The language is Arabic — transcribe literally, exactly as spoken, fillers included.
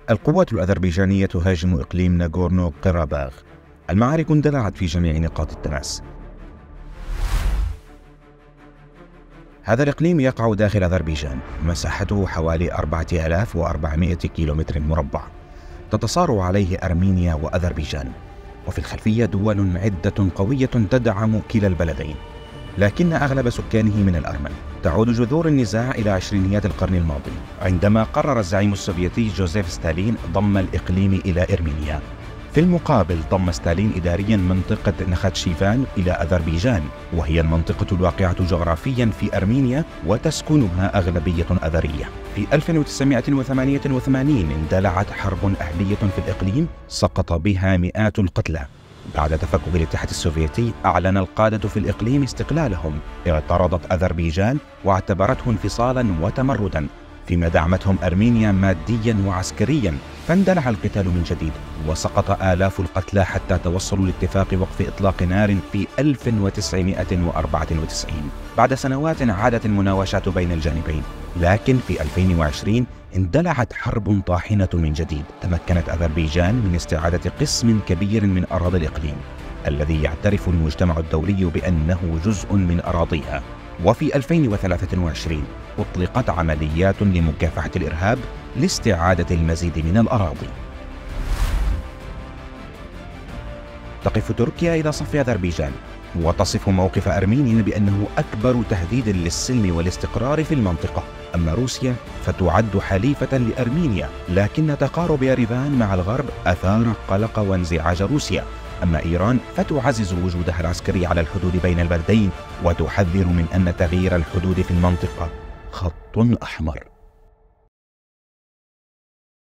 القوات الأذربيجانية تهاجم إقليم ناغورنو قراباغ. المعارك اندلعت في جميع نقاط التماس. هذا الإقليم يقع داخل أذربيجان، مساحته حوالي أربعة آلاف وأربعمائة كيلومتر مربع، تتصارع عليه أرمينيا وأذربيجان، وفي الخلفية دول عدة قوية تدعم كلا البلدين، لكن أغلب سكانه من الأرمن. تعود جذور النزاع إلى عشرينيات القرن الماضي، عندما قرر الزعيم السوفيتي جوزيف ستالين ضم الإقليم إلى إرمينيا. في المقابل ضم ستالين إداريا منطقة نخاتشيفان إلى أذربيجان، وهي المنطقة الواقعة جغرافيا في أرمينيا وتسكنها أغلبية أذرية. في ألف وتسعمائة وثمانية وثمانين اندلعت حرب أهلية في الإقليم سقط بها مئات القتلى. بعد تفكك الاتحاد السوفيتي أعلن القادة في الإقليم استقلالهم، اعترضت أذربيجان واعتبرته انفصالا وتمردا، فيما دعمتهم أرمينيا ماديا وعسكريا، فاندلع القتال من جديد وسقط آلاف القتلى حتى توصلوا لاتفاق وقف إطلاق نار في ألف وتسعمائة وأربعة وتسعين. بعد سنوات عادت المناوشات بين الجانبين، لكن في ألفين وعشرين اندلعت حرب طاحنة من جديد. تمكنت أذربيجان من استعادة قسم كبير من أراضي الإقليم الذي يعترف المجتمع الدولي بأنه جزء من أراضيها. وفي ألفين وثلاثة وعشرين أطلقت عمليات لمكافحة الإرهاب لاستعادة المزيد من الأراضي. تقف تركيا إلى صف أذربيجان وتصف موقف أرمينيا بأنه أكبر تهديد للسلم والاستقرار في المنطقة. أما روسيا فتعد حليفة لأرمينيا، لكن تقارب يريفان مع الغرب أثار قلق وانزعاج روسيا. أما إيران فتعزز وجودها العسكري على الحدود بين البلدين وتحذر من أن تغيير الحدود في المنطقة خط أحمر.